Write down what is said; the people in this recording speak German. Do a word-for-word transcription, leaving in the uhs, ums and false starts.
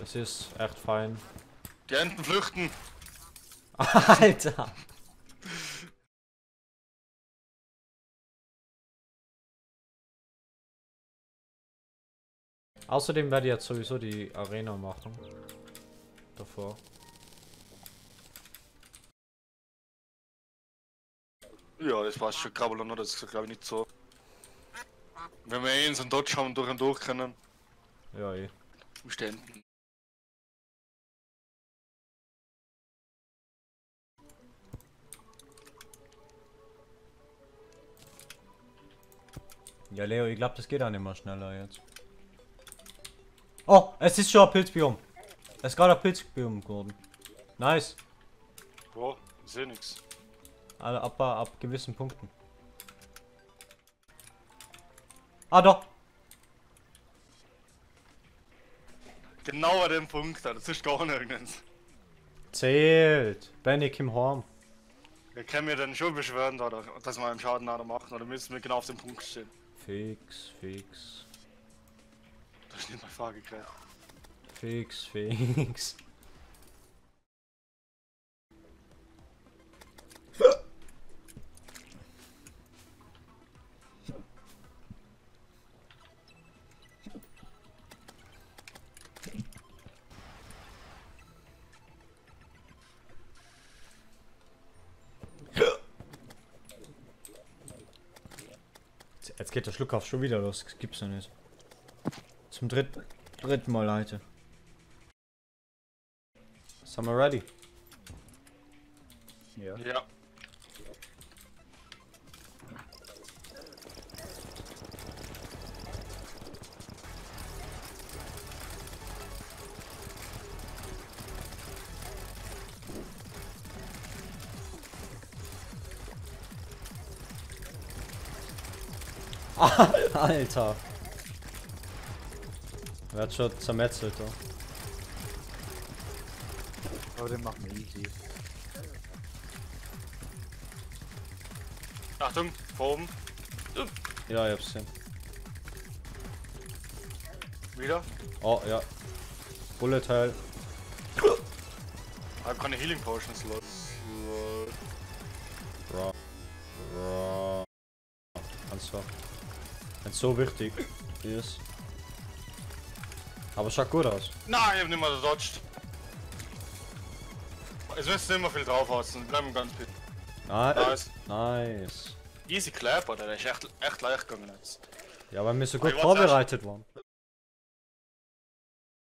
Es ist echt fein. Die Enten flüchten. Alter! Außerdem werde ich jetzt sowieso die Arena machen. Davor. Ja, das passt schon, Krabbel noch, das ist glaube ich nicht so. Wenn wir eh in so einen Dodge haben und durch und durch können. Ja, eh. Mit den Enten. Ja, Leo, ich glaube, das geht auch nicht mehr schneller jetzt. Oh, es ist schon ein Pilzbiom. Es ist gerade ein Pilzbiom geworden. Nice. Boah, ich seh nix. Also ab, ab gewissen Punkten. Ah, doch. Genau an dem Punkt, das ist gar nirgends. Zählt. Benny, Kim Horn. Wir können mir dann schon beschweren, oder, dass wir einen Schaden nachher machen, oder müssen wir genau auf dem Punkt stehen. Fix, fix. Das ist nicht meine Frage geklärt. Fix, fix. Jetzt geht der Schluckauf schon wieder los, das gibt's ja nicht. Zum dritten, dritten Mal, Leute. Sind wir ready? Ja. Ja. Alter. Wer hat schon zermetzelt, da? Aber den machen wir easy. Achtung, vor oben. Ja, ich hab's gesehen. Wieder. Oh, ja. Bullet Hell. Ah, keine Healing Potions, Leute. Bra. Bra. Ganz so. Wenn so wichtig ist. Aber schaut gut aus. Nein, ich hab nicht mehr gedodged. Es müsste nicht mehr viel drauf hauen, bleiben ganz bitte. Nice. Nice. Nice. Easy Clap, oder? Der ist echt, echt leicht gegangen jetzt. Ja, weil wir so gut Ich war's vorbereitet waren.